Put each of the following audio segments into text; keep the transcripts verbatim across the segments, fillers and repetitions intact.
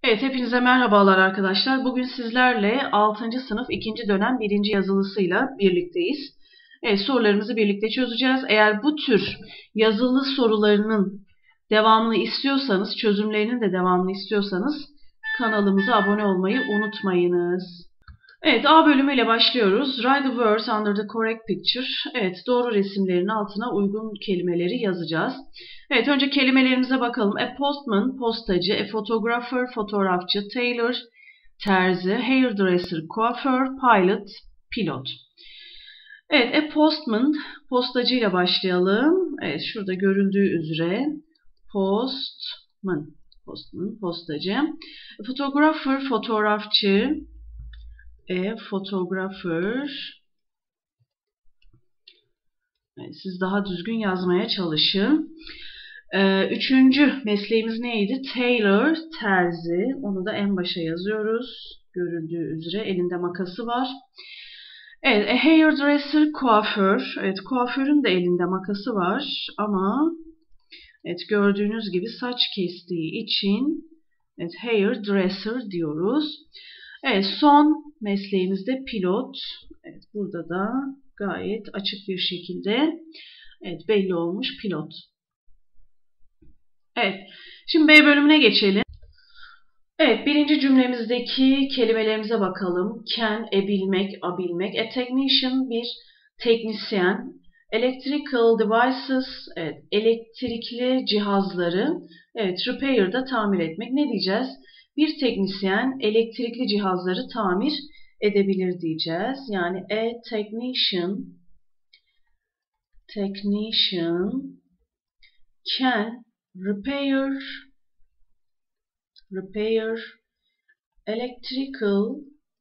Evet, hepinize merhabalar arkadaşlar. Bugün sizlerle altıncı sınıf ikinci dönem birinci yazılısıyla birlikteyiz. Evet, sorularımızı birlikte çözeceğiz. Eğer bu tür yazılı sorularının devamını istiyorsanız, çözümlerinin de devamını istiyorsanız kanalımıza abone olmayı unutmayınız. Evet, A bölümüyle başlıyoruz. Write the words under the correct picture. Evet, doğru resimlerin altına uygun kelimeleri yazacağız. Evet, önce kelimelerimize bakalım. A postman, postacı, a photographer, fotoğrafçı, tailor, terzi, hairdresser, kuaför, pilot, pilot. Evet, a postman, postacıyla başlayalım. Evet, şurada görüldüğü üzere postman, postman, postacı. A photographer, fotoğrafçı. A photographer. Evet, siz daha düzgün yazmaya çalışın. Ee, üçüncü mesleğimiz neydi? Tailor, terzi. Onu da en başa yazıyoruz. Görüldüğü üzere elinde makası var. Evet, a hairdresser, kuaför. Evet, kuaförün de elinde makası var ama evet, gördüğünüz gibi saç kestiği için evet, hairdresser diyoruz. Evet, son mesleğimiz de pilot. Evet, burada da gayet açık bir şekilde evet, belli olmuş pilot. Evet, şimdi B bölümüne geçelim. Evet, birinci cümlemizdeki kelimelerimize bakalım. Can, ebilmek, abilmek. A technician, bir teknisyen. Electrical devices, evet, elektrikli cihazları. Evet, repair da tamir etmek. Ne diyeceğiz? Bir teknisyen elektrikli cihazları tamir edebilir diyeceğiz. Yani a technician, technician can repair, repair electrical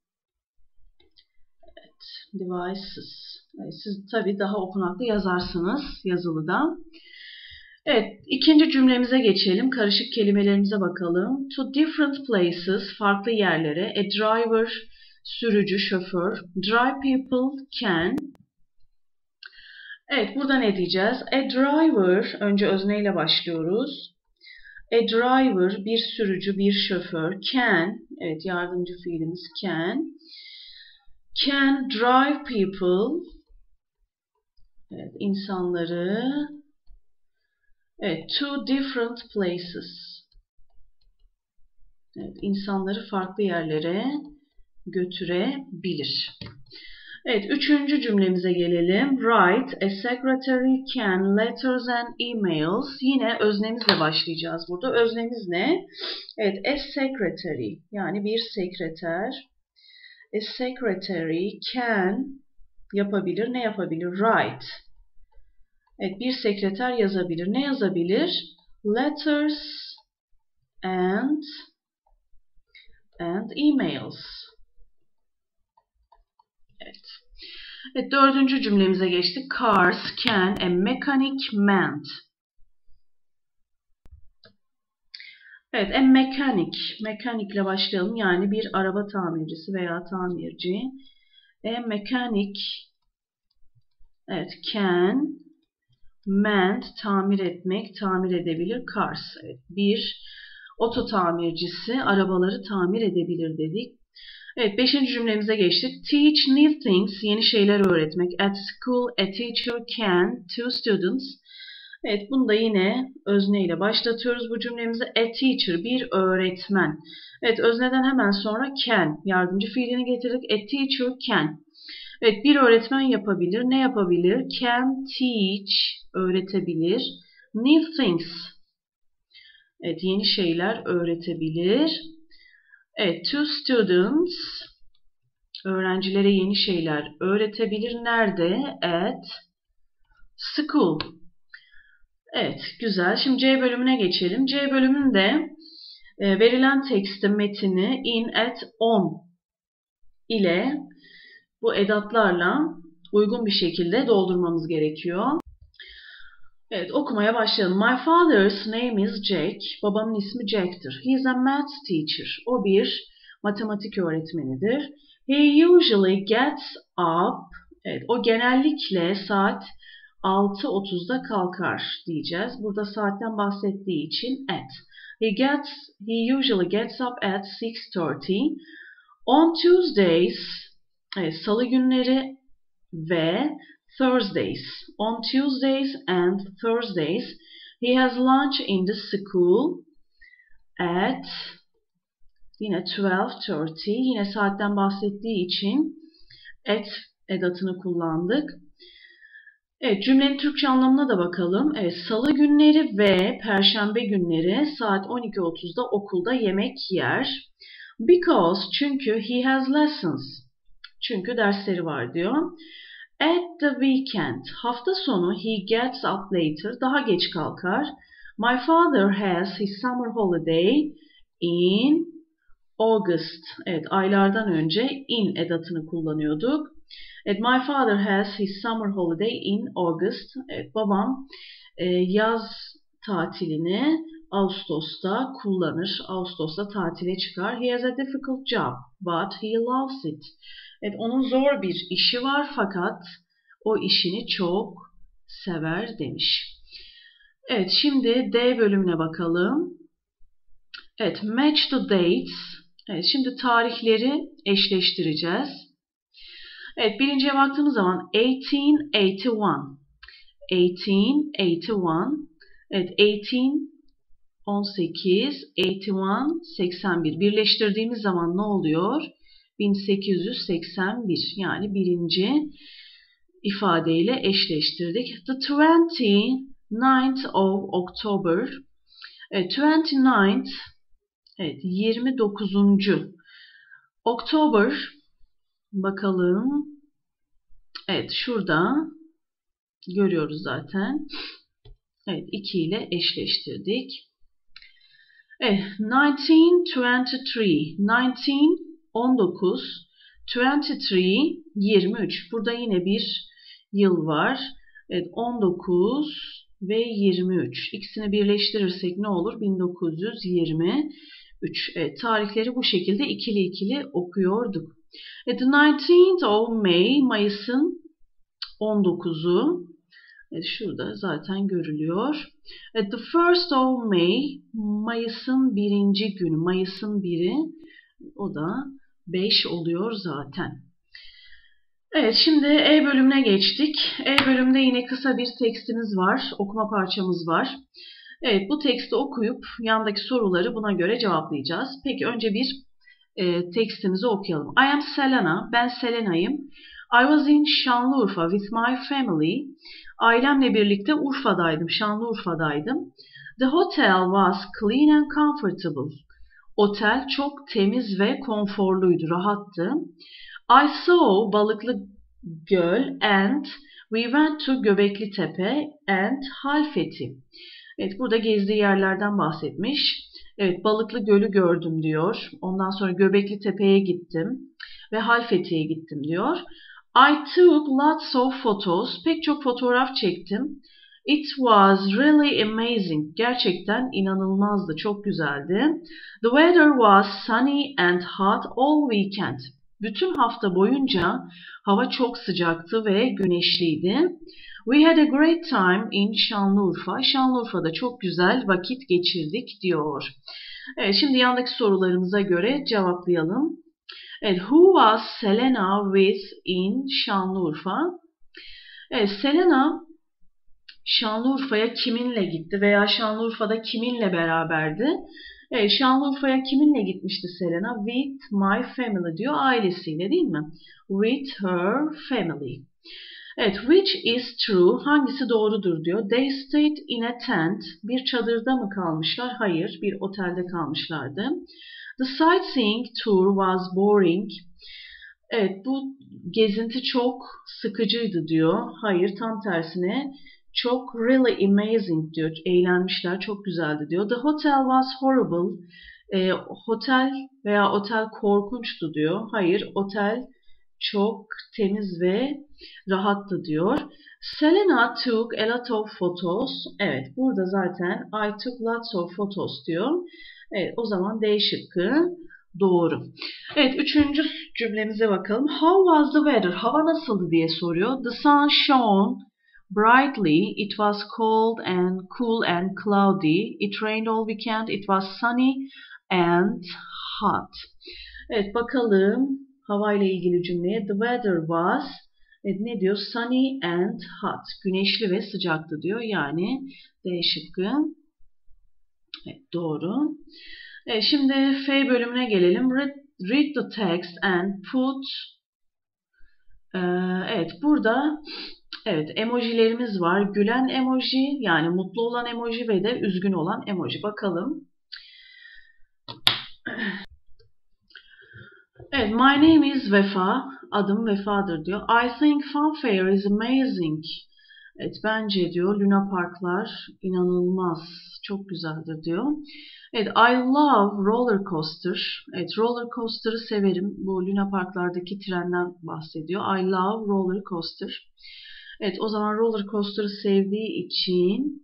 evet, devices. Evet, siz tabii daha okunaklı yazarsınız yazılıda. Evet, ikinci cümlemize geçelim. Karışık kelimelerimize bakalım. To different places, farklı yerlere. A driver, sürücü, şoför. Drive people can. Evet, burada ne diyeceğiz? A driver, önce özneyle başlıyoruz. A driver, bir sürücü, bir şoför. Can, evet yardımcı fiilimiz can. Can drive people, evet insanları. Evet, to different places. Evet, insanları farklı yerlere götürebilir. Evet, üçüncü cümlemize gelelim. Write, a secretary can letters and emails. Yine öznemizle başlayacağız burada. Öznemiz ne? Evet, a secretary, yani bir sekreter. A secretary can yapabilir. Ne yapabilir? Write. Evet, bir sekreter yazabilir. Ne yazabilir? Letters and and emails. Evet. Evet, dördüncü cümlemize geçtik. Cars can a mechanic mend. Evet, a mechanic. Mekanikle başlayalım. Yani bir araba tamircisi veya tamirci. A mechanic evet, can mend, tamir etmek, tamir edebilir. Cars. Evet, bir oto tamircisi arabaları tamir edebilir dedik. Evet, beşinci cümlemize geçtik. Teach new things, yeni şeyler öğretmek. At school, a teacher can to students. Evet, bunu da yine özneyle başlatıyoruz bu cümlemizi. A teacher, bir öğretmen. Evet, özneden hemen sonra can, yardımcı fiilini getirdik. A teacher can. Evet, bir öğretmen yapabilir. Ne yapabilir? Can teach, öğretebilir. New things. Evet, yeni şeyler öğretebilir. Evet, to students, öğrencilere yeni şeyler öğretebilir. Nerede? At school. Evet, güzel. Şimdi C bölümüne geçelim. C bölümünde e, verilen teksti, metini in, at, on ile bu edatlarla uygun bir şekilde doldurmamız gerekiyor. Evet, okumaya başlayalım. My father's name is Jack. Babamın ismi Jack'tir. He is a math teacher. O bir matematik öğretmenidir. He usually gets up. Evet, o genellikle saat altı otuzda kalkar diyeceğiz. Burada saatten bahsettiği için at. He gets he usually gets up at six thirty. On Tuesdays, evet, salı günleri ve Thursdays. On Tuesdays and Thursdays, he has lunch in the school at yine twelve thirty. Yine saatten bahsettiği için at edatını kullandık. Evet, cümlenin Türkçe anlamına da bakalım. Evet, salı günleri ve perşembe günleri saat on iki otuzda okulda yemek yer. Because, çünkü he has lessons. Çünkü dersleri var diyor. At the weekend, hafta sonu he gets up later, daha geç kalkar. My father has his summer holiday in August. Evet, aylardan önce in edatını kullanıyorduk. Evet, my father has his summer holiday in August. Evet, babam e, yaz tatilini Ağustos'ta kullanır. Ağustos'ta tatile çıkar. He has a difficult job, but he loves it. Evet, onun zor bir işi var fakat o işini çok sever demiş. Evet, şimdi D bölümüne bakalım. Evet, match the dates. Evet, şimdi tarihleri eşleştireceğiz. Evet, birinciye baktığımız zaman eighteen eighty-one. eighteen eighty-one. Evet, eighteen on sekiz, eighty-one seksen bir. Birleştirdiğimiz zaman ne oluyor? bin sekiz yüz seksen bir. Yani birinci ifadeyle eşleştirdik. The twenty-ninth of October. Evet, twenty-ninth. Evet, yirmi dokuzuncu. October. Bakalım. Evet, şurada görüyoruz zaten. Evet, iki ile eşleştirdik. Evet, nineteen twenty-three. nineteen on dokuz. twenty-three yirmi üç. Burada yine bir yıl var. Evet, on dokuz ve yirmi üç. İkisini birleştirirsek ne olur? bin dokuz yüz yirmi üç. Evet, tarihleri bu şekilde ikili ikili okuyorduk. Evet, the nineteenth of May, Mayıs'ın on dokuzu. Evet, şurada zaten görülüyor. Evet, the first of May, Mayıs'ın birinci günü. Mayıs'ın biri, o da beş oluyor zaten. Evet, şimdi E bölümüne geçtik. E bölümde yine kısa bir tekstimiz var. Okuma parçamız var. Evet, bu teksti okuyup yandaki soruları buna göre cevaplayacağız. Peki önce bir e, tekstimizi okuyalım. I am Selena. Ben Selena'yım. I was in Şanlıurfa with my family. Ailemle birlikte Urfa'daydım. Şanlıurfa'daydım. The hotel was clean and comfortable. Otel çok temiz ve konforluydu, rahattı. I saw Balıklı Göl and we went to Göbekli Tepe and Halfeti. Evet, burada gezdiği yerlerden bahsetmiş. Evet, Balıklı Gölü gördüm diyor. Ondan sonra Göbekli Tepe'ye gittim ve Halfeti'ye gittim diyor. I took lots of photos. Pek çok fotoğraf çektim. It was really amazing. Gerçekten inanılmazdı, çok güzeldi. The weather was sunny and hot all weekend. Bütün hafta boyunca hava çok sıcaktı ve güneşliydi. We had a great time in Şanlıurfa. Şanlıurfa'da çok güzel vakit geçirdik diyor. Evet, şimdi yandaki sorularımıza göre cevaplayalım. Evet, who was Selena with in Şanlıurfa? Evet, Selena Şanlıurfa'ya kiminle gitti veya Şanlıurfa'da kiminle beraberdi? Evet, Şanlıurfa'ya kiminle gitmişti Selena? With my family diyor, ailesiyle değil mi? With her family. Evet, which is true? Hangisi doğrudur diyor. They stayed in a tent. Bir çadırda mı kalmışlar? Hayır, bir otelde kalmışlardı. The sightseeing tour was boring. Evet, bu gezinti çok sıkıcıydı diyor. Hayır, tam tersine çok really amazing diyor. Eğlenmişler, çok güzeldi diyor. The hotel was horrible. E, otel veya otel korkunçtu diyor. Hayır, otel çok temiz ve rahattı diyor. Selena took a lot of photos. Evet, burada zaten I took lots of photos diyor. Evet, o zaman D şıkkı doğru. Evet, üçüncü cümlemize bakalım. How was the weather? Hava nasıldı diye soruyor. The sun shone brightly. It was cold and cool and cloudy. It rained all weekend. It was sunny and hot. Evet, bakalım hava ile ilgili cümleye. The weather was, evet, ne diyor? Sunny and hot. Güneşli ve sıcaktı diyor. Yani D şıkkı. Evet, doğru. Evet, şimdi F bölümüne gelelim. Read, read the text and put. Ee, evet, burada evet emojilerimiz var. Gülen emoji, yani mutlu olan emoji ve de üzgün olan emoji. Bakalım. Evet, my name is Vefa. Adım Vefa'dır diyor. I think funfair is amazing. Evet, bence diyor Luna Parklar inanılmaz, çok güzeldir diyor. Evet, I love roller coaster. Evet, roller coaster'ı severim. Bu Luna Parklardaki trenden bahsediyor. I love roller coaster. Evet, o zaman roller coaster'ı sevdiği için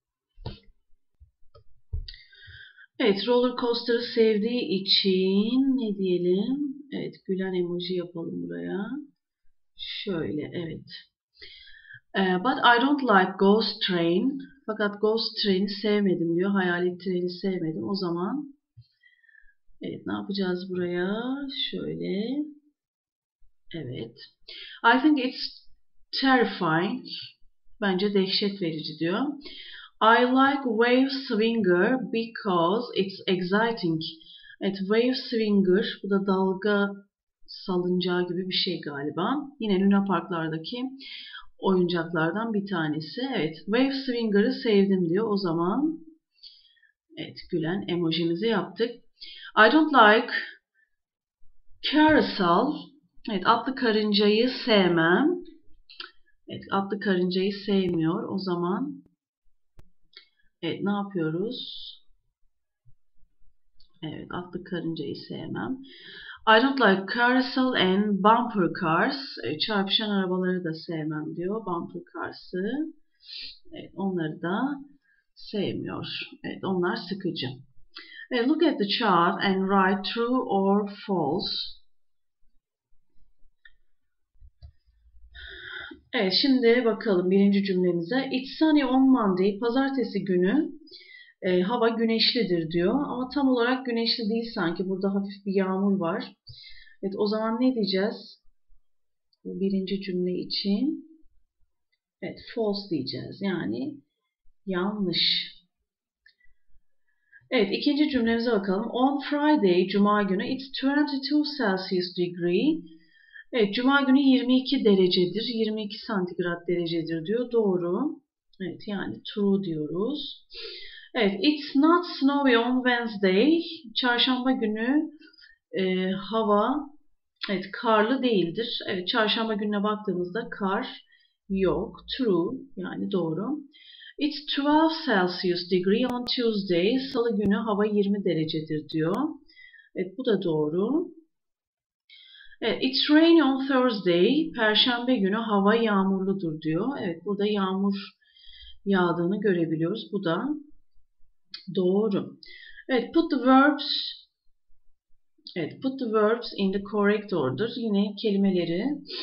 evet, roller coaster'ı sevdiği için ne diyelim? Evet, gülen emoji yapalım buraya. Şöyle, evet. Uh, but I don't like ghost train. Fakat ghost train'i sevmedim diyor. Hayalet treni sevmedim. O zaman evet, ne yapacağız buraya? Şöyle. Evet. I think it's terrifying. Bence dehşet verici diyor. I like wave swinger because it's exciting. Evet, wave swinger, bu da dalga salıncağı gibi bir şey galiba. Yine Luna Parklardaki oyuncaklardan bir tanesi. Evet, wave swinger'ı sevdim diyor. O zaman evet, gülen emojimizi yaptık. I don't like carousel. Evet, atlı karıncayı sevmem. Evet, atlı karıncayı sevmiyor. O zaman evet, ne yapıyoruz? Evet, atlı karıncayı sevmem. I don't like carousel and bumper cars. Evet, çarpışan arabaları da sevmem diyor. Bumper cars'ı. Evet, onları da sevmiyor. Evet, onlar sıkıcı. Evet, look at the chart and write true or false. Evet, şimdi bakalım birinci cümlemize. It's sunny on Monday. Pazartesi günü e, hava güneşlidir diyor. Ama tam olarak güneşli değil sanki. Burada hafif bir yağmur var. Evet, o zaman ne diyeceğiz? Bu birinci cümle için. Evet, false diyeceğiz. Yani yanlış. Evet, ikinci cümlemize bakalım. On Friday, Cuma günü, it's twenty-two Celsius degree. Evet, Cuma günü yirmi iki derecedir. yirmi iki santigrat derecedir diyor. Doğru. Evet, yani true diyoruz. Evet, it's not snowy on Wednesday. Çarşamba günü e, hava evet, karlı değildir. Evet, çarşamba gününe baktığımızda kar yok. True, yani doğru. It's twelve Celsius degree on Tuesday. Salı günü hava yirmi derecedir diyor. Evet, bu da doğru. Evet, it's rainy on Thursday. Perşembe günü hava yağmurludur diyor. Evet, burada yağmur yağdığını görebiliyoruz. Bu da doğru. Evet, put the verbs Evet, put the verbs in the correct order. Yine kelimeleri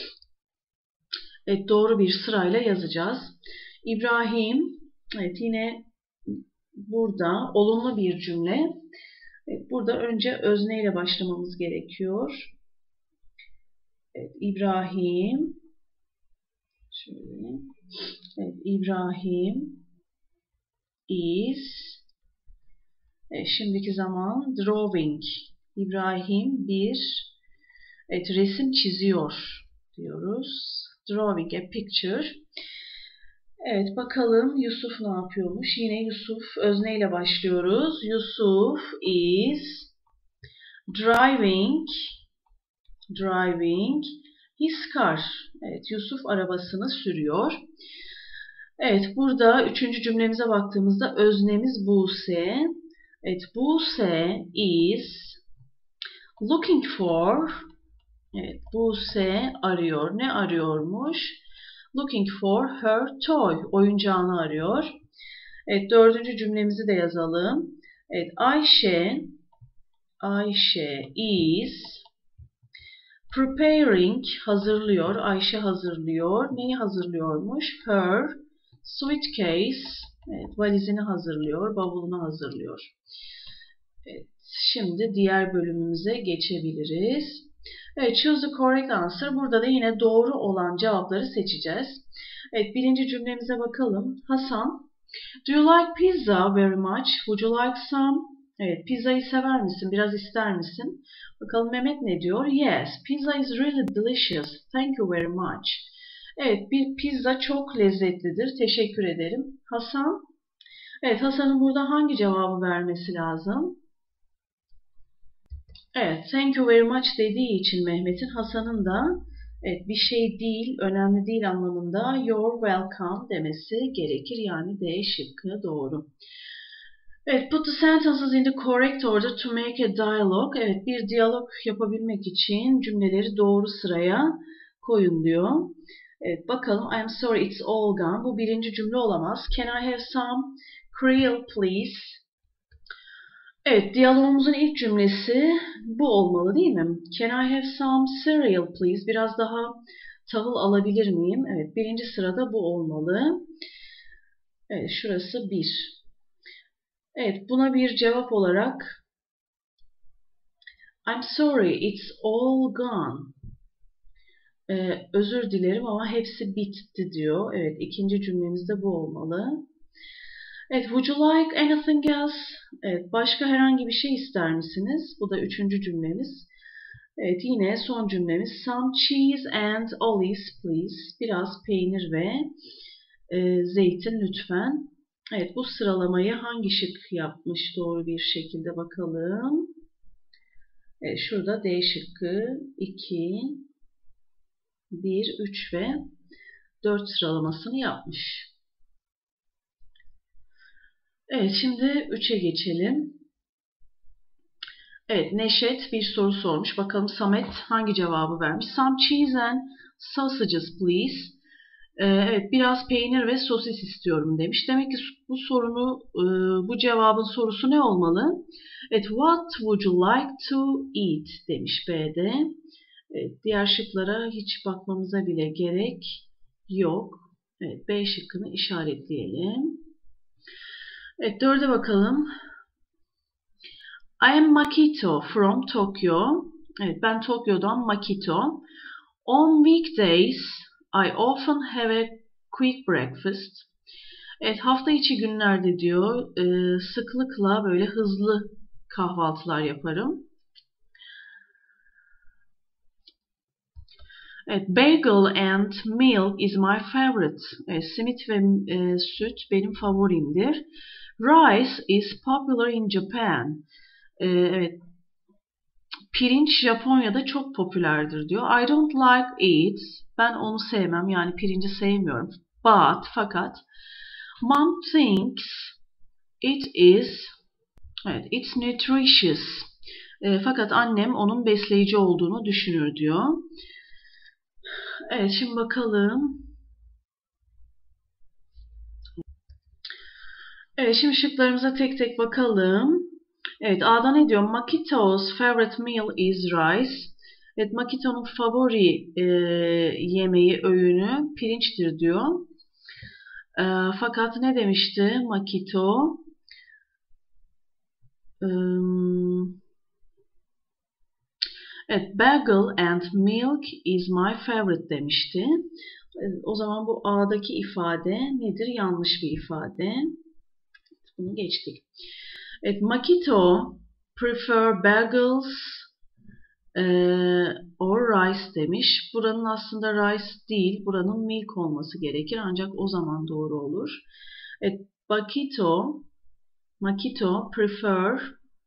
evet, doğru bir sırayla yazacağız. İbrahim, evet, yine burada olumlu bir cümle. Evet, burada önce özneyle başlamamız gerekiyor. Evet, İbrahim şöyle. Evet, İbrahim is evet, şimdiki zaman drawing. İbrahim bir evet, resim çiziyor diyoruz. Drawing a picture. Evet, bakalım Yusuf ne yapıyormuş? Yine Yusuf özneyle başlıyoruz. Yusuf is driving driving his car. Evet, Yusuf arabasını sürüyor. Evet, burada üçüncü cümlemize baktığımızda öznemiz Buse. Evet, Buse is looking for. Evet, Buse arıyor. Ne arıyormuş? Looking for her toy. Oyuncağını arıyor. Evet, dördüncü cümlemizi de yazalım. Evet, Ayşe Ayşe is Preparing hazırlıyor. Ayşe hazırlıyor. Neyi hazırlıyormuş? Her suitcase. Evet, valizini hazırlıyor. Bavulunu hazırlıyor. Evet, şimdi diğer bölümümüze geçebiliriz. Evet, choose the correct answer. Burada da yine doğru olan cevapları seçeceğiz. Evet, birinci cümlemize bakalım. Hasan, do you like pizza very much? Would you like some? Evet, pizzayı sever misin? Biraz ister misin? Bakalım Mehmet ne diyor? Yes, pizza is really delicious. Thank you very much. Evet, bir pizza çok lezzetlidir. Teşekkür ederim. Hasan, evet Hasan'ın burada hangi cevabı vermesi lazım? Evet, thank you very much dediği için Mehmet'in, Hasan'ın da evet, bir şey değil, önemli değil anlamında you're welcome demesi gerekir. Yani D şıkkı doğru. Evet, put the sentences in the correct order to make a dialogue. Evet, bir diyalog yapabilmek için cümleleri doğru sıraya koyun diyor. Evet, bakalım. I'm sorry, it's all gone. Bu birinci cümle olamaz. Can I have some krill please? Evet, diyalogumuzun ilk cümlesi bu olmalı değil mi? Can I have some cereal please? Biraz daha tahıl alabilir miyim? Evet, birinci sırada bu olmalı. Evet, şurası bir. Evet, buna bir cevap olarak I'm sorry, it's all gone. Ee, özür dilerim ama hepsi bitti diyor. Evet, ikinci cümlemizde bu olmalı. Evet, would you like anything else? Evet, başka herhangi bir şey ister misiniz? Bu da üçüncü cümlemiz. Evet, yine son cümlemiz. Some cheese and olives please. Biraz peynir ve e, zeytin lütfen. Evet, bu sıralamayı hangi şık yapmış doğru bir şekilde bakalım. Evet, şurada D şıkkı iki, bir, üç ve dört sıralamasını yapmış. Evet, şimdi üçe geçelim. Evet, Neşet bir soru sormuş. Bakalım Samet hangi cevabı vermiş? Some cheese and sausages please. Ee, evet, biraz peynir ve sosis istiyorum demiş. Demek ki bu sorunu, bu cevabın sorusu ne olmalı? Evet, what would you like to eat demiş B'de. Evet, diğer şıklara hiç bakmamıza bile gerek yok. Evet, B şıkkını işaretleyelim. Evet, dörde bakalım. I am Makito from Tokyo. Evet, ben Tokyo'dan Makito. On weekdays, I often have a quick breakfast. Evet, hafta içi günlerde diyor, e, sıklıkla böyle hızlı kahvaltılar yaparım. Evet, bagel and milk is my favorite. Evet, simit ve e, süt benim favorimdir. Rice is popular in Japan. E, evet, pirinç Japonya'da çok popülerdir diyor. I don't like it. Ben onu sevmem. Yani pirinci sevmiyorum. But, fakat Mom thinks it is evet, it's nutritious. E, fakat annem onun besleyici olduğunu düşünür diyor. Evet, şimdi bakalım. Evet, şimdi şıklarımıza tek tek bakalım. Evet, A'da ne diyor? Makito's favorite meal is rice. Evet, Makito'nun favori e, yemeği, öğünü pirinçtir diyor. E, fakat ne demişti Makito? E, evet, bagel and milk is my favorite demişti. E, o zaman bu A'daki ifade nedir? Yanlış bir ifade. Bunu geçtik. Evet, Makito prefer bagels e, or rice demiş. Buranın aslında rice değil, buranın milk olması gerekir. Ancak o zaman doğru olur. Evet, Makito, Makito prefer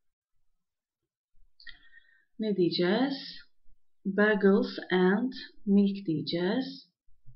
ne diyeceğiz? Bagels and milk diyeceğiz.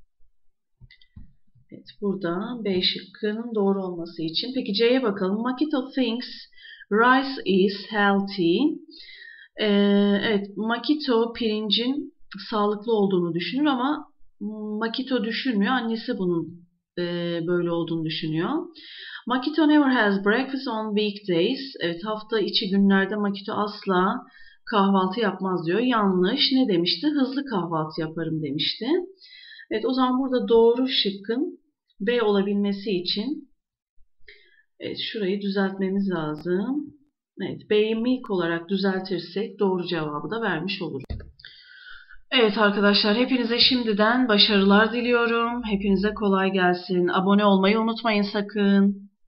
Evet, burada B şıkkının doğru olması için. Peki C'ye bakalım. Makito thinks rice is healthy. Ee, evet, Makito pirincin sağlıklı olduğunu düşünür ama Makito düşünmüyor. Annesi bunun e, böyle olduğunu düşünüyor. Makito never has breakfast on weekdays. Evet, hafta içi günlerde Makito asla kahvaltı yapmaz diyor. Yanlış. Ne demişti? Hızlı kahvaltı yaparım demişti. Evet, o zaman burada doğru şıkkın B olabilmesi için evet, şurayı düzeltmemiz lazım. Evet, B'yi milk olarak düzeltirsek doğru cevabı da vermiş oluruz. Evet arkadaşlar, hepinize şimdiden başarılar diliyorum. Hepinize kolay gelsin. Abone olmayı unutmayın sakın.